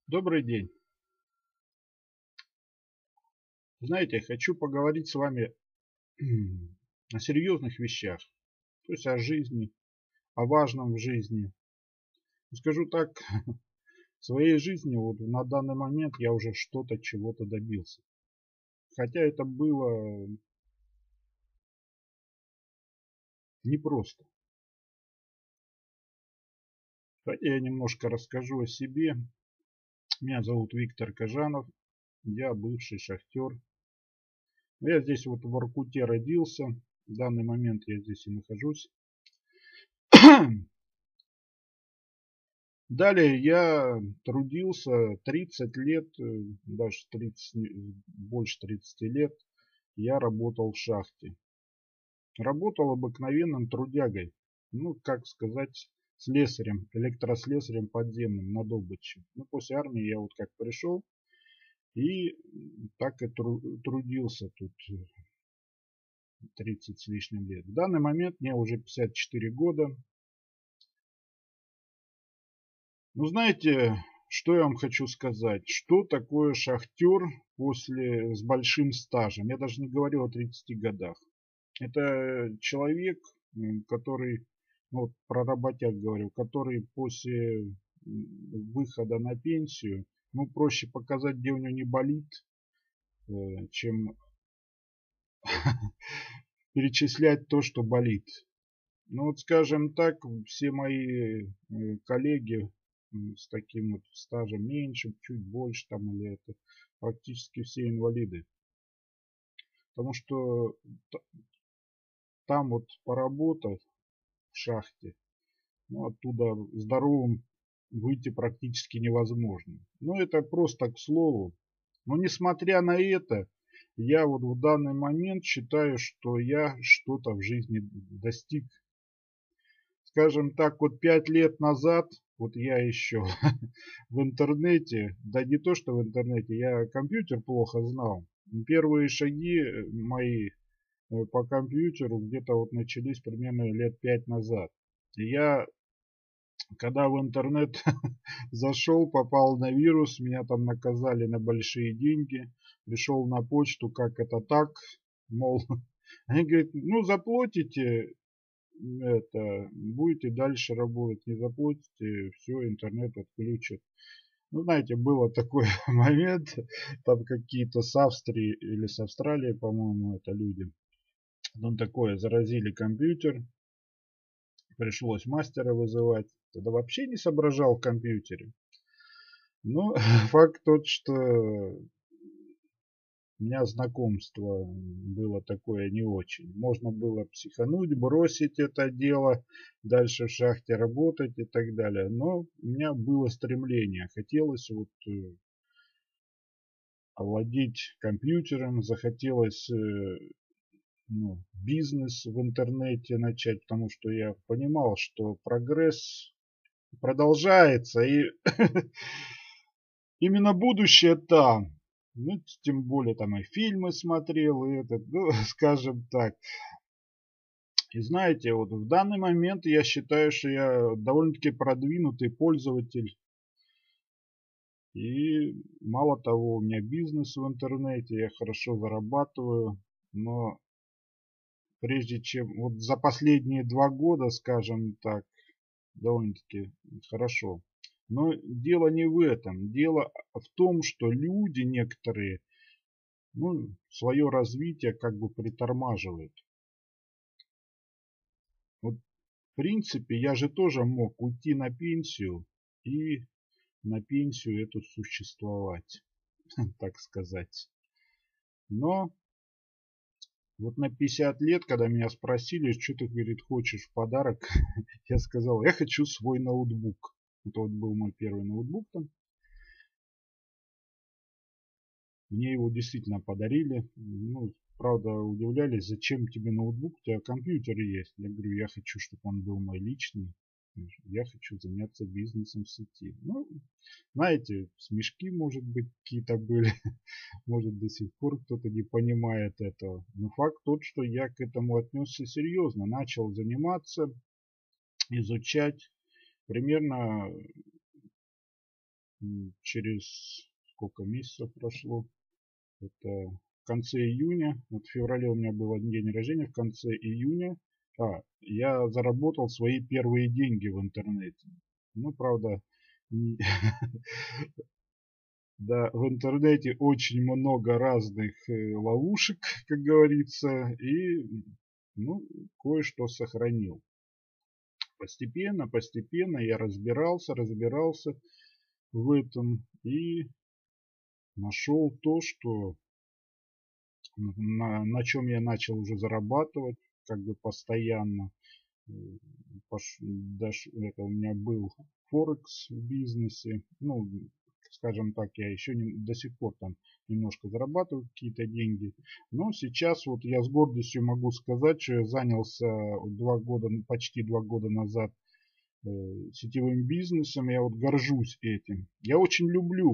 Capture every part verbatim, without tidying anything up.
Добрый день. Знаете, хочу поговорить с вами о серьезных вещах, то есть о жизни, о важном в жизни. Скажу так, в своей жизни вот на данный момент я уже что-то, чего-то добился. Хотя это было непросто. Давайте я немножко расскажу о себе. Меня зовут Виктор Кожанов, я бывший шахтер. Я здесь вот в Воркуте родился, в данный момент я здесь и нахожусь. Далее я трудился тридцать лет, э, даже тридцать, больше тридцати лет я работал в шахте. Работал обыкновенным трудягой, ну, как сказать, слесарем, электрослесарем подземным на добыче. Ну, после армии я вот как пришел и так и тру трудился тут тридцать с лишним лет. В данный момент мне уже пятьдесят четыре года. Ну, знаете, что я вам хочу сказать? Что такое шахтер после с большим стажем? Я даже не говорю о тридцати годах. Это человек, м, который, ну, вот про работяг говорю, который после м, выхода на пенсию, ну, проще показать, где у него не болит, э, чем перечислять то, что болит. Ну вот, скажем так, все мои э, коллеги м, с таким вот стажем меньше, чуть больше там или это, практически все инвалиды. Потому что т- там вот поработав в шахте, ну, оттуда здоровым выйти практически невозможно. Ну это просто к слову. Но несмотря на это, я вот в данный момент считаю, что я что-то в жизни достиг. Скажем так, вот пять лет назад, вот я еще в интернете, да не то что в интернете, я компьютер плохо знал. Первые шаги э, мои э, по компьютеру где-то вот начались примерно лет пять назад. И я, когда в интернет зашел, попал на вирус, меня там наказали на большие деньги, пришел на почту, как это так, мол, они говорят, ну заплатите, это, будете дальше работать, не заплатите, все, интернет отключат. Ну, знаете, было такой момент, там какие-то с Австрии или с Австралии, по-моему, это люди. Там такое, заразили компьютер, пришлось мастера вызывать. Тогда вообще не соображал в компьютере. Но факт тот, что у меня знакомство было такое не очень. Можно было психануть, бросить это дело, дальше в шахте работать и так далее. Но у меня было стремление. Хотелось вот э, овладеть компьютером, захотелось э, ну, бизнес в интернете начать, потому что я понимал, что прогресс продолжается и именно будущее там. Ну, тем более там и фильмы смотрел, и этот, ну, скажем так. И знаете, вот в данный момент я считаю, что я довольно-таки продвинутый пользователь. И мало того, у меня бизнес в интернете, я хорошо зарабатываю. Но прежде чем, вот за последние два года, скажем так, довольно-таки хорошо. Но дело не в этом. Дело в том, что люди некоторые, ну, свое развитие как бы притормаживают. Вот в принципе я же тоже мог уйти на пенсию и на пенсию эту существовать, так сказать. Но вот на пятьдесят лет, когда меня спросили, что ты, говорит, хочешь в подарок, я сказал, я хочу свой ноутбук. Это вот был мой первый ноутбук там. Мне его действительно подарили. Ну, правда, удивлялись, зачем тебе ноутбук, у тебя компьютер есть. Я говорю, я хочу, чтобы он был мой личный. Я хочу заняться бизнесом в сети. Ну, знаете, смешки, может быть, какие-то были. Может, до сих пор кто-то не понимает этого. Но факт тот, что я к этому отнесся серьезно. Начал заниматься, изучать. Примерно через сколько месяцев прошло, это в конце июня, вот в феврале у меня был день рождения, в конце июня, а, я заработал свои первые деньги в интернете. Ну, правда, не... да, в интернете очень много разных ловушек, как говорится, и, ну, кое-что сохранил. Постепенно, постепенно я разбирался, разбирался в этом и нашел то, что на, на чем я начал уже зарабатывать, как бы постоянно. Пош, даже, это у меня был Форекс в бизнесе. Ну, скажем так, я еще не, до сих пор там немножко зарабатываю какие-то деньги. Но сейчас вот я с гордостью могу сказать, что я занялся два года, почти два года назад э, сетевым бизнесом. Я вот горжусь этим. Я очень люблю,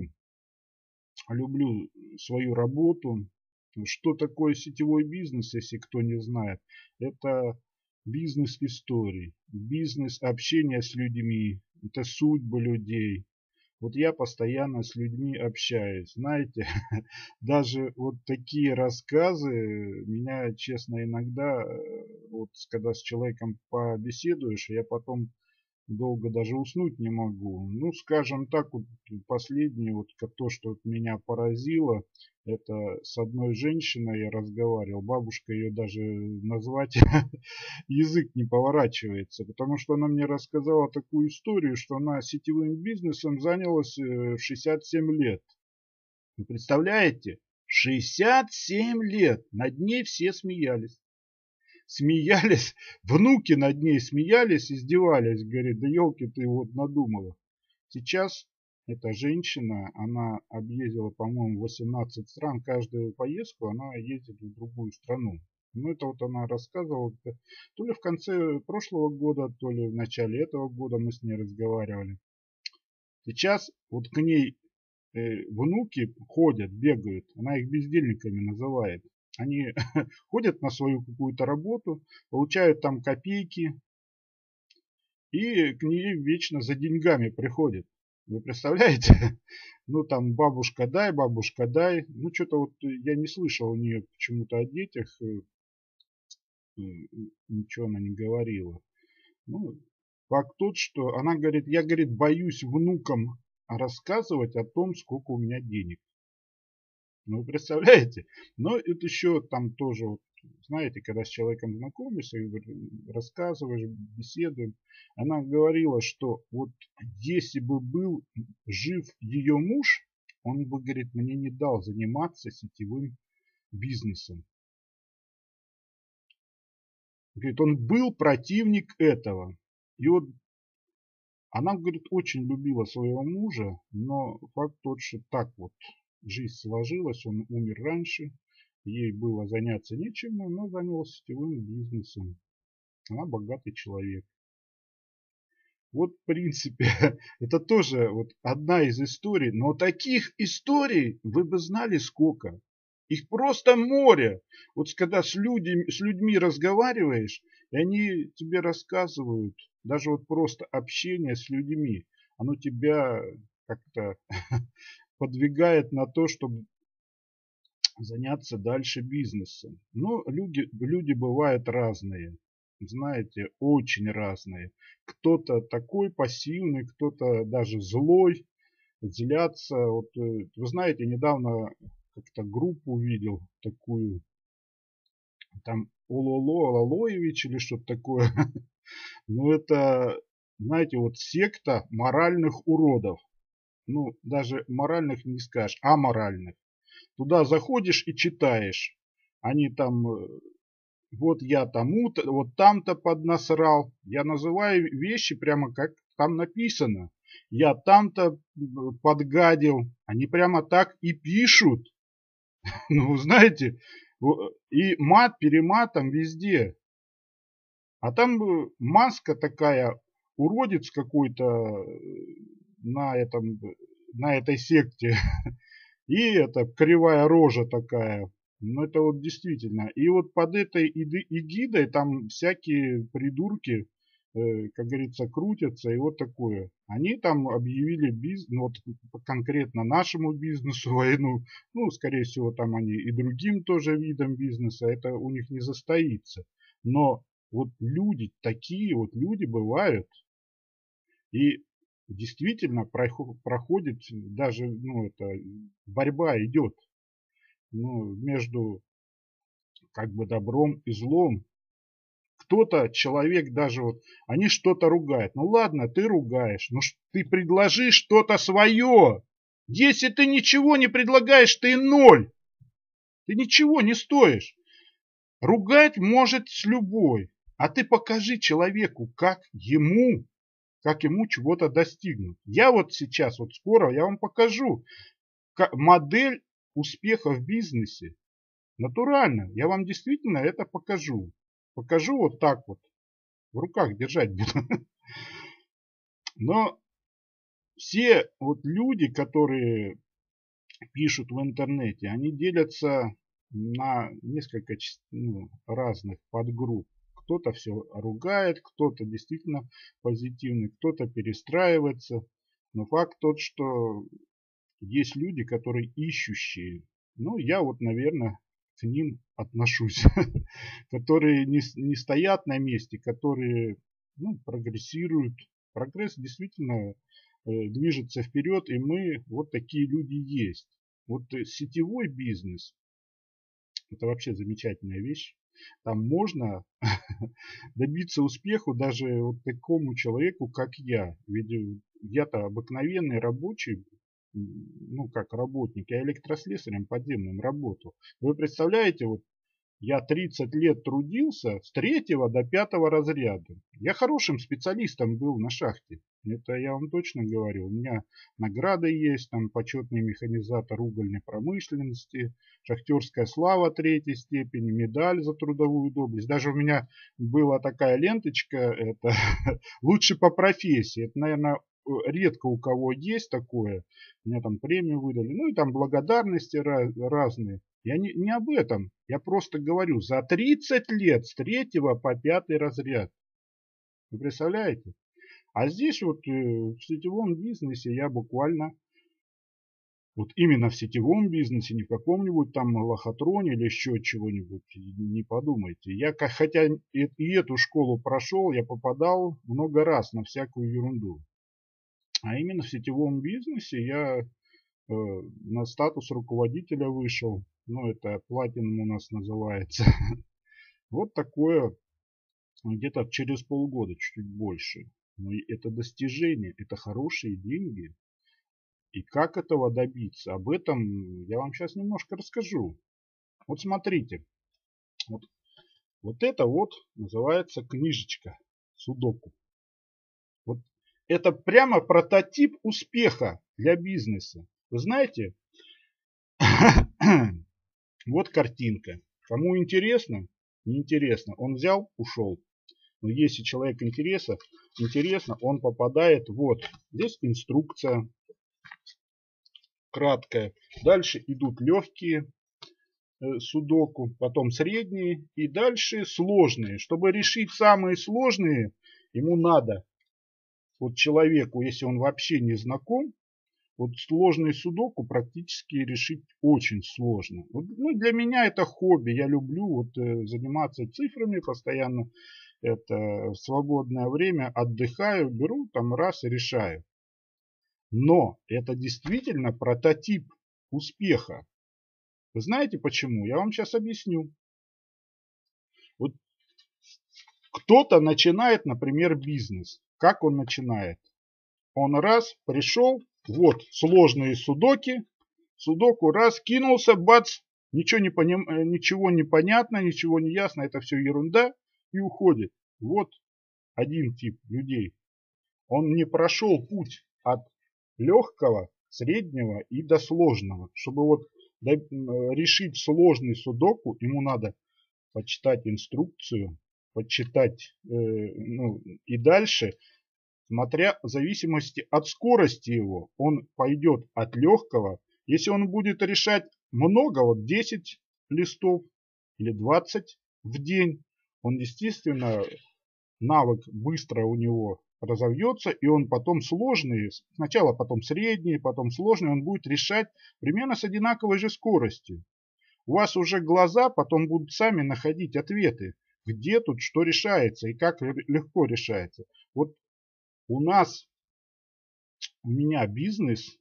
люблю свою работу. Что такое сетевой бизнес, если кто не знает? Это бизнес историй, бизнес общения с людьми, это судьбы людей. Вот я постоянно с людьми общаюсь. Знаете, даже вот такие рассказы меня, честно, иногда, вот когда с человеком побеседуешь, я потом долго даже уснуть не могу. Ну, скажем так, вот последнее, вот то, что меня поразило, это с одной женщиной я разговаривал. Бабушка, ее даже назвать язык не поворачивается, потому что она мне рассказала такую историю, что она сетевым бизнесом занялась в шестьдесят семь лет. Вы представляете? шестьдесят семь лет. Над ней все смеялись. Смеялись, внуки над ней смеялись, издевались, говорит, да елки ты вот надумала. Сейчас эта женщина, она объездила, по-моему, восемнадцать стран, каждую поездку она ездит в другую страну. Ну, это вот она рассказывала, то ли в конце прошлого года, то ли в начале этого года мы с ней разговаривали. Сейчас вот к ней э, внуки ходят, бегают, она их бездельниками называет. Они ходят на свою какую-то работу, получают там копейки и к ней вечно за деньгами приходят. Вы представляете? Ну там бабушка дай, бабушка дай. Ну что-то вот я не слышал у нее почему-то о детях. Ничего она не говорила. Ну, факт тот, что она говорит, я, говорит, боюсь внукам рассказывать о том, сколько у меня денег. Ну, вы представляете? Но это еще там тоже, вот, знаете, когда с человеком знакомишься, рассказываешь, беседуем, она говорила, что вот если бы был жив ее муж, он бы, говорит, мне не дал заниматься сетевым бизнесом. Говорит, он был противник этого. И вот она, говорит, очень любила своего мужа, но факт тот, что так вот жизнь сложилась, он умер раньше, ей было заняться нечем, но она занялась сетевым бизнесом. Она богатый человек. Вот, в принципе, это тоже вот одна из историй, но таких историй вы бы знали сколько. Их просто море. Вот когда с, людьми, с людьми разговариваешь, и они тебе рассказывают, даже вот просто общение с людьми, оно тебя как-то подвигает на то, чтобы заняться дальше бизнесом. Но люди, люди бывают разные. Знаете, очень разные. Кто-то такой пассивный, кто-то даже злой, злятся. Вот, вы знаете, недавно как-то группу увидел такую, там Ололо Алалоевич или что-то такое. Ну это, знаете, вот секта моральных уродов. Ну, даже моральных не скажешь, а моральных. Туда заходишь и читаешь. Они там, вот я тому-то, вот там-то поднасрал. Я называю вещи прямо как там написано. Я там-то подгадил. Они прямо так и пишут. Ну, знаете, и мат, перематом везде. А там маска такая, уродец какой-то на этом, на этой секте. И это кривая рожа такая. Ну, это вот действительно. И вот под этой эгидой там всякие придурки э, как говорится, крутятся и вот такое. Они там объявили бизнес, ну, вот конкретно нашему бизнесу войну. Ну, скорее всего, там они и другим тоже видам бизнеса. Это у них не состоится. Но вот люди, такие вот люди бывают. И действительно проходит даже, ну, это борьба идет, ну, между как бы добром и злом. Кто-то, человек даже вот, они что-то ругают. Ну ладно, ты ругаешь, но ты предложи что-то свое. Если ты ничего не предлагаешь, ты ноль. Ты ничего не стоишь. Ругать может с любой. А ты покажи человеку, как ему, как ему чего-то достигнуть. Я вот сейчас, вот скоро я вам покажу модель успеха в бизнесе. Натурально. Я вам действительно это покажу. Покажу вот так вот. В руках держать буду. Но все вот люди, которые пишут в интернете, они делятся на несколько, ну, разных подгрупп. Кто-то все ругает, кто-то действительно позитивный, кто-то перестраивается. Но факт тот, что есть люди, которые ищущие. Ну, я вот, наверное, к ним отношусь. Которые не, не стоят на месте, которые, ну, прогрессируют. Прогресс действительно э, движется вперед, и мы, вот такие люди есть. Вот э, сетевой бизнес, это вообще замечательная вещь. Там можно добиться успеха даже вот такому человеку, как я. Ведь я-то обыкновенный рабочий, ну как работник, я электрослесарем подземным работал. Вы представляете, вот я тридцать лет трудился с третьего до пятого разряда. Я хорошим специалистом был на шахте. Это я вам точно говорю. У меня награды есть, там почетный механизатор угольной промышленности, шахтерская слава третьей степени, медаль за трудовую доблесть. Даже у меня была такая ленточка, это лучше по профессии. Это, наверное, редко у кого есть такое. Мне там премию выдали. Ну и там благодарности разные. Я не, не об этом. Я просто говорю, за тридцать лет с третьего по пятый разряд. Вы представляете? А здесь вот э, в сетевом бизнесе я буквально, вот именно в сетевом бизнесе, не в каком-нибудь там лохотроне или еще чего-нибудь, не подумайте. Я, хотя и, и эту школу прошел, я попадал много раз на всякую ерунду. А именно в сетевом бизнесе я э, на статус руководителя вышел. Ну, это платином у нас называется. Вот такое, где-то через полгода, чуть больше. Но это достижение, это хорошие деньги. И как этого добиться, об этом я вам сейчас немножко расскажу. Вот смотрите, вот, вот это вот называется книжечка Судоку. Вот это прямо прототип успеха для бизнеса. Вы знаете, вот картинка. Кому интересно? Неинтересно. Он взял, ушел. Но если человек интереса, интересно, он попадает вот. Здесь инструкция краткая. Дальше идут легкие э, судоку, потом средние и дальше сложные. Чтобы решить самые сложные, ему надо, вот человеку, если он вообще не знаком, вот сложный судоку практически решить очень сложно. Вот, ну, для меня это хобби. Я люблю вот, э, заниматься цифрами постоянно. Это в свободное время отдыхаю, беру там раз и решаю. Но это действительно прототип успеха. Вы знаете почему? Я вам сейчас объясню. Вот кто-то начинает, например, бизнес. Как он начинает? Он раз пришел, вот сложные судоки, судоку раз кинулся, бац, ничего не, поним, ничего не понятно, ничего не ясно, это все ерунда и уходит. Вот один тип людей. Он не прошел путь от легкого, среднего и до сложного. Чтобы вот решить сложный судоку, ему надо почитать инструкцию, почитать э, ну, и дальше, смотря в зависимости от скорости его, он пойдет от легкого. Если он будет решать много, вот десять листов или двадцать в день, он естественно навык быстро у него разовьется, и он потом сложные, сначала потом средние, потом сложные, он будет решать примерно с одинаковой же скоростью. У вас уже глаза потом будут сами находить ответы, где тут что решается и как легко решается. Вот у нас, у меня бизнес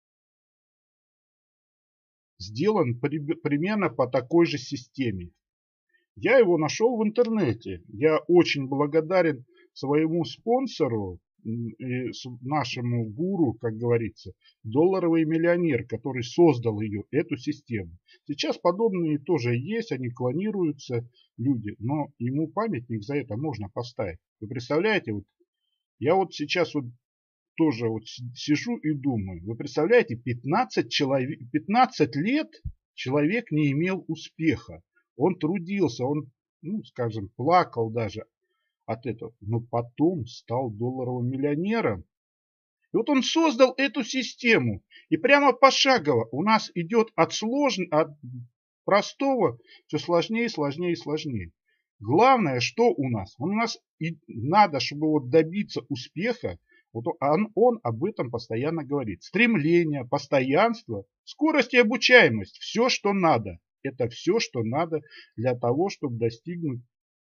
сделан при, примерно по такой же системе. Я его нашел в интернете. Я очень благодарен своему спонсору, и нашему гуру, как говорится, долларовый миллионер, который создал ее, эту систему. Сейчас подобные тоже есть, они клонируются, люди, но ему памятник за это можно поставить. Вы представляете, вот я вот сейчас вот тоже вот сижу и думаю, вы представляете, пятнадцать, человек, пятнадцать лет человек не имел успеха. Он трудился, он, ну, скажем, плакал даже от этого, но потом стал долларовым миллионером. И вот он создал эту систему. И прямо пошагово у нас идет от сложного, от простого все сложнее, сложнее, сложнее. Главное, что у нас? У нас и надо, чтобы вот добиться успеха, вот он, он об этом постоянно говорит. Стремление, постоянство, скорость и обучаемость. Все, что надо. Это все, что надо для того, чтобы достигнуть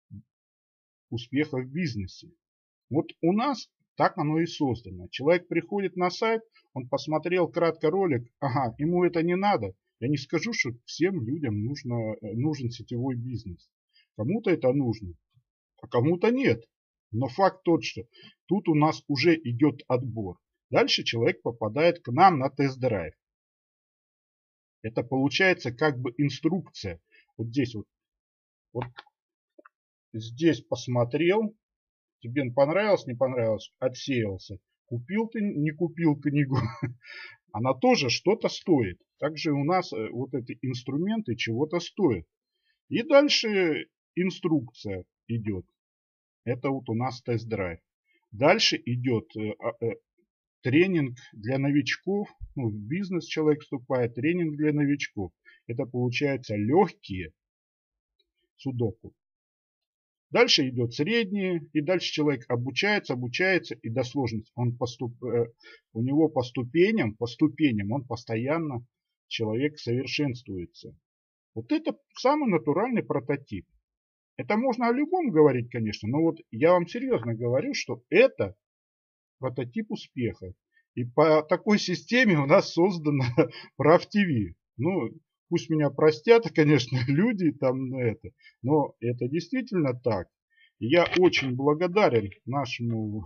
успеха в бизнесе. Вот у нас так оно и создано. Человек приходит на сайт, он посмотрел кратко ролик, ага, ему это не надо. Я не скажу, что всем людям нужно, нужен сетевой бизнес. Кому-то это нужно, а кому-то нет. Но факт тот, что тут у нас уже идет отбор. Дальше человек попадает к нам на тест-драйв. Это получается как бы инструкция. Вот здесь вот, вот здесь посмотрел, тебе понравилось, не понравилось, отсеялся. Купил ты, не купил книгу, она тоже что-то стоит. Также у нас вот эти инструменты чего-то стоят. И дальше инструкция идет. Это вот у нас тест-драйв. Дальше идет тренинг для новичков. Ну, в бизнес человек вступает, тренинг для новичков. Это получается легкие судоку. Дальше идет средние, и дальше человек обучается, обучается, и до сложности. Он поступ, у него по ступеням, по ступеням он постоянно, человек совершенствуется. Вот это самый натуральный прототип. Это можно о любом говорить, конечно, но вот я вам серьезно говорю, что это прототип успеха. И по такой системе у нас создано PrafTV. Ну, пусть меня простят, конечно, люди там на это, но это действительно так. И я очень благодарен нашему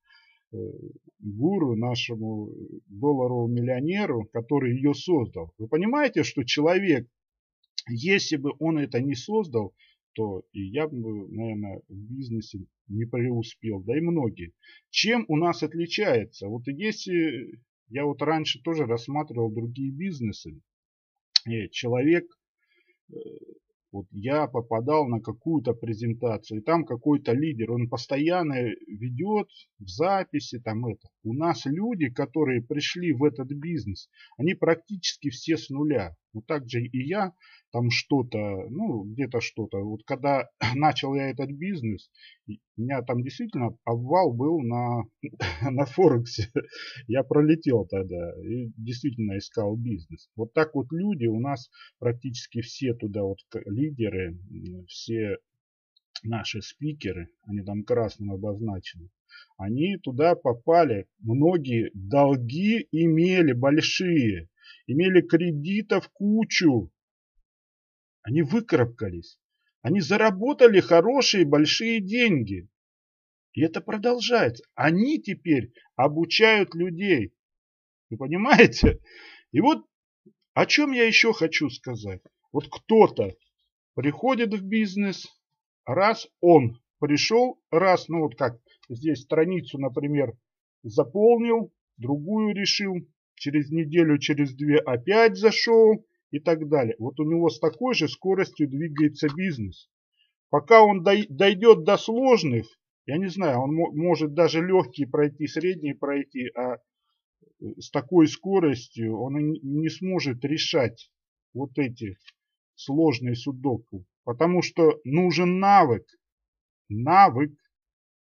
гуру, нашему долларовому миллионеру, который ее создал. Вы понимаете, что человек, если бы он это не создал, то и я бы, наверное, в бизнесе не преуспел, да и многие. Чем у нас отличается? Вот если я вот раньше тоже рассматривал другие бизнесы, и человек, вот я попадал на какую-то презентацию, и там какой-то лидер, он постоянно ведет в записи, там это. У нас люди, которые пришли в этот бизнес, они практически все с нуля. Вот так же и я, там что-то, ну где-то что-то. Вот когда начал я этот бизнес, у меня там действительно обвал был на, на Форексе. Я пролетел тогда и действительно искал бизнес. Вот так вот люди у нас практически все туда вот лидеры, все наши спикеры, они там красным обозначены, они туда попали, многие долги имели большие, имели кредитов кучу, они выкарабкались, они заработали хорошие большие деньги. И это продолжается. Они теперь обучают людей. Вы понимаете? И вот о чем я еще хочу сказать. Вот кто-то приходит в бизнес, раз он пришел, раз, ну вот как здесь страницу, например, заполнил, другую решил, через неделю, через две опять зашел и так далее. Вот у него с такой же скоростью двигается бизнес. Пока он дойдет до сложных, я не знаю, он может даже легкие пройти, средние пройти, а с такой скоростью он не сможет решать вот эти сложные судоку. Потому что нужен навык. Навык.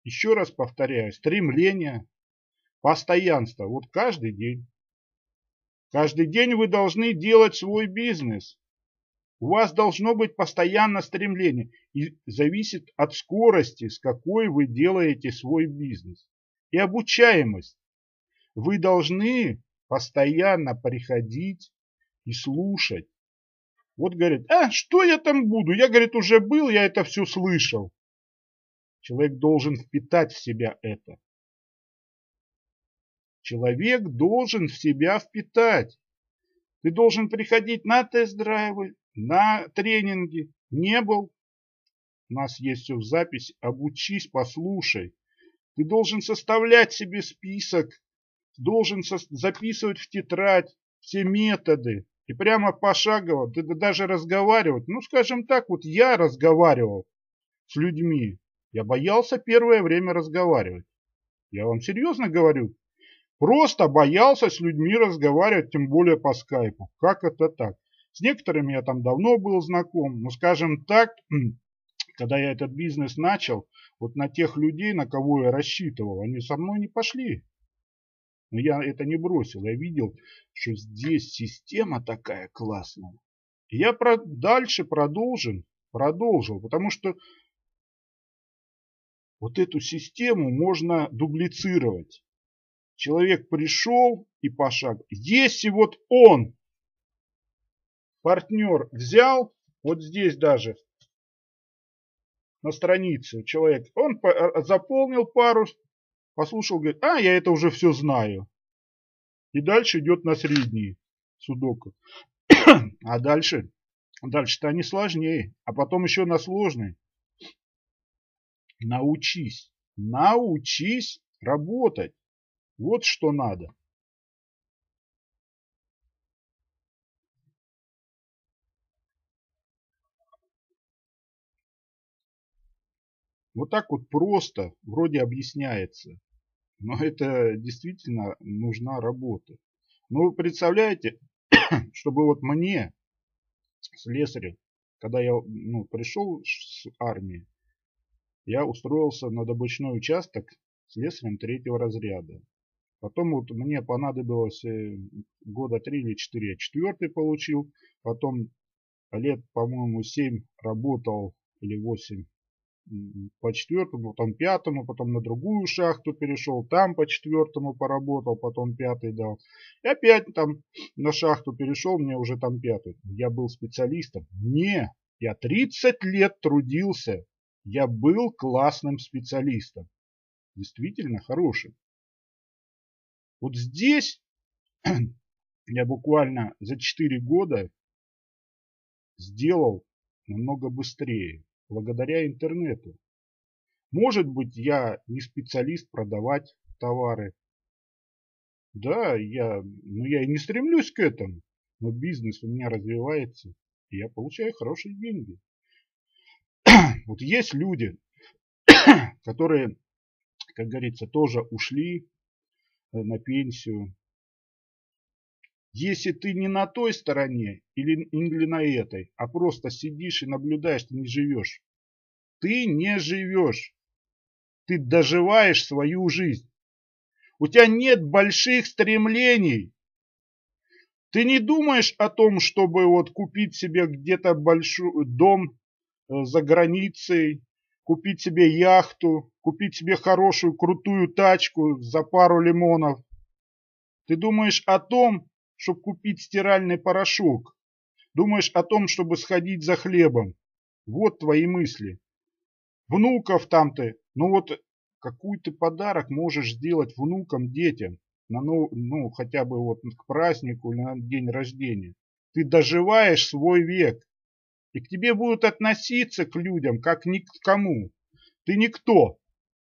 Еще раз повторяю, стремление, постоянство. Вот каждый день. Каждый день вы должны делать свой бизнес. У вас должно быть постоянно стремление. И зависит от скорости, с какой вы делаете свой бизнес. И обучаемость. Вы должны постоянно приходить и слушать. Вот говорит, а что я там буду? Я, говорит, уже был, я это все слышал. Человек должен впитать в себя это. Человек должен в себя впитать. Ты должен приходить на тест-драйвы, на тренинги. Не был? У нас есть все в записи. Обучись, послушай. Ты должен составлять себе список. Должен записывать в тетрадь все методы. И прямо пошагово, ты даже разговаривать. Ну, скажем так, вот я разговаривал с людьми. Я боялся первое время разговаривать. Я вам серьезно говорю. Просто боялся с людьми разговаривать, тем более по скайпу. Как это так? С некоторыми я там давно был знаком. Но, скажем так, когда я этот бизнес начал, вот на тех людей, на кого я рассчитывал, они со мной не пошли. Но я это не бросил. Я видел, что здесь система такая классная. И я про... дальше продолжил, продолжил, потому что вот эту систему можно дублицировать. Человек пришел и пошаг. Если вот он, партнер, взял, вот здесь даже, на странице человек, он заполнил пару, послушал, говорит, а, я это уже все знаю. И дальше идет на средний судоку. А дальше, дальше-то они сложнее. А потом еще на сложный. Научись, научись работать. Вот что надо. Вот так вот просто вроде объясняется. Но это действительно нужна работа. Ну, вы представляете, чтобы вот мне, слесарю, когда я ну, пришел с армии, я устроился на добычной участок слесарем третьего разряда. Потом вот мне понадобилось года три или четыре, я четвертый получил. Потом лет, по-моему, семь работал или восемь по четвертому, потом пятому, потом на другую шахту перешел, там по четвертому поработал, потом пятый дал. И опять там на шахту перешел, мне уже там пятый. Я был специалистом? Не, я тридцать лет трудился. Я был классным специалистом. Действительно хорошим. Вот здесь я буквально за четыре года сделал намного быстрее. Благодаря интернету. Может быть, я не специалист продавать товары. Да, я, ну, я и не стремлюсь к этому. Но бизнес у меня развивается. И я получаю хорошие деньги. Вот есть люди, которые, как говорится, тоже ушли на пенсию. Если ты не на той стороне или, или на этой, а просто сидишь и наблюдаешь, ты не живешь. Ты не живешь. Ты доживаешь свою жизнь. У тебя нет больших стремлений. Ты не думаешь о том, чтобы вот купить себе где-то большой дом за границей, купить себе яхту, купить себе хорошую крутую тачку за пару лимонов. Ты думаешь о том, чтобы купить стиральный порошок. Думаешь о том, чтобы сходить за хлебом. Вот твои мысли. Внуков там ты. Ну вот какой ты подарок можешь сделать внукам, детям. На, ну, ну хотя бы вот к празднику или на день рождения. Ты доживаешь свой век. И к тебе будут относиться к людям, как ни к кому. Ты никто.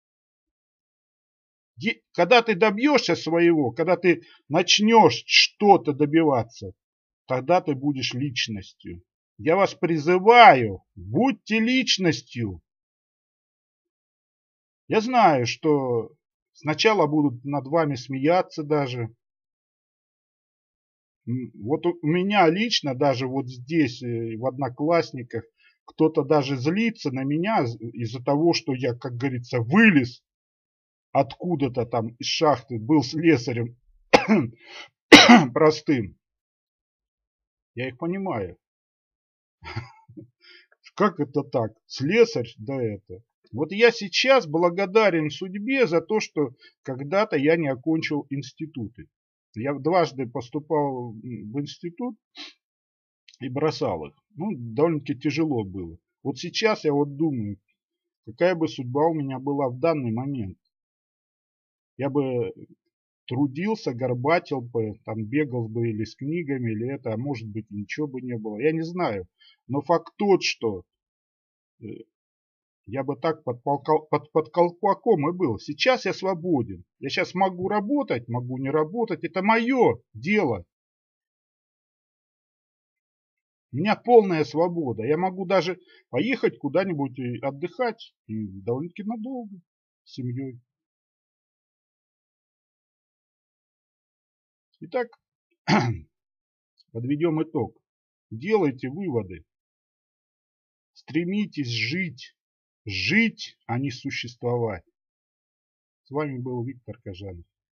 Когда ты добьешься своего, когда ты начнешь что-то добиваться, тогда ты будешь личностью. Я вас призываю, будьте личностью. Я знаю, что сначала будут над вами смеяться даже. Вот у меня лично даже вот здесь в Одноклассниках кто-то даже злится на меня из-за того, что я, как говорится, вылез откуда-то там из шахты был слесарем простым. Я их понимаю. Как это так? Слесарь, да это. Вот я сейчас благодарен судьбе за то, что когда-то я не окончил институты. Я дважды поступал в институт и бросал их. Ну, довольно-таки тяжело было. Вот сейчас я вот думаю, какая бы судьба у меня была в данный момент. Я бы трудился, горбатил бы, там бегал бы или с книгами, или это, а может быть ничего бы не было. Я не знаю. Но факт тот, что я бы так под, полкал, под, под колпаком и был. Сейчас я свободен. Я сейчас могу работать, могу не работать. Это мое дело. У меня полная свобода. Я могу даже поехать куда-нибудь и отдыхать. И довольно-таки надолго. С семьей. Итак, подведем итог. Делайте выводы. Стремитесь жить. Жить, а не существовать. С вами был Виктор Кожанов.